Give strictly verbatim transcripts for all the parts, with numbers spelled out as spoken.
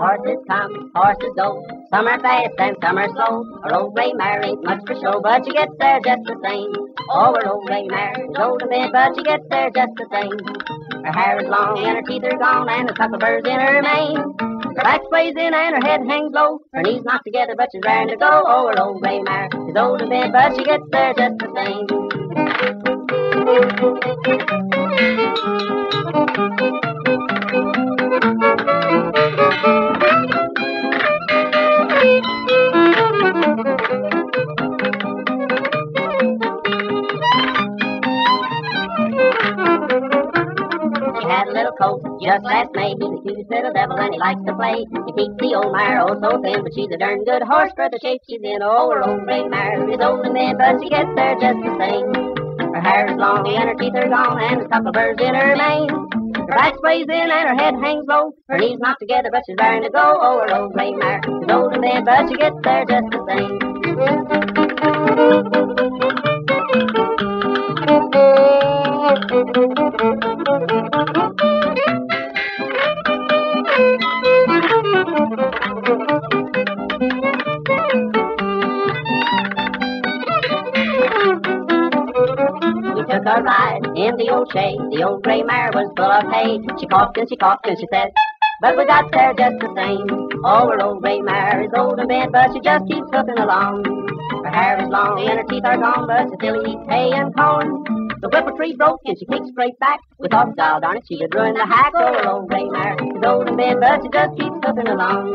Horses come, horses go, some are fast and some are slow. Our old gray mare ain't much for show, but she gets there just the same. Oh, our old gray mare is old and bent, but she gets there just the same. Her hair is long and her teeth are gone and the cockleburrs in her mane. Her back sways in and her head hangs low. Her knees knocked together, but she's raring to go. Oh, her old gray mare is old and bent, but she gets there just the same. Just last May, he's a cute little devil and he likes to play. He keeps the old mare oh so thin, but she's a darn good horse for the shape she's in. Oh, her old gray mare is old and thin, but she gets there just the same. Her hair is long and her teeth are gone and there's cockleburrs in her mane. Her back sways in and her head hangs low. Her knees knocked together, but she's raring to go. Oh, her old gray mare is old and thin, but she gets there just the same. Took a ride in the old shay. The old gray mare was full of hay. She coughed and she coughed and she said, but we got there just the same. Oh, her old gray mare is old and bent, but she just keeps hoofing along. Her hair is long and her teeth are gone, but she still eats hay and corn. The whipple tree broke and she kicked straight back. We thought, God darn it, she had ruined the hack. Oh, her old gray mare is old and bent, but she just keeps hoofing along.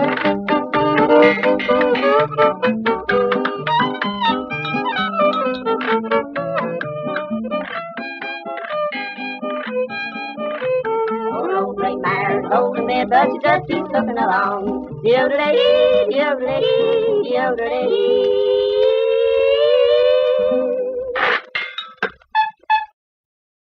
Old and bent, but she just keeps hoofing along. Yodelay, yodelay, yodelay.